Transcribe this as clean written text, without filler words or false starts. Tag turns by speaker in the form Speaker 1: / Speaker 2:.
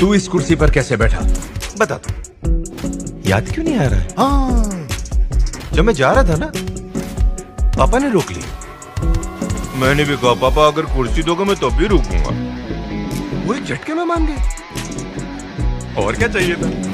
Speaker 1: तू इस कुर्सी पर कैसे बैठा बता तू, याद क्यों नहीं आ रहा है? हाँ, जब मैं जा रहा था ना, पापा ने रोक लिया। मैंने भी कहा पापा अगर कुर्सी दोगे मैं तब भी रुकूंगा। वो एक झटके में मान गए। और क्या चाहिए था?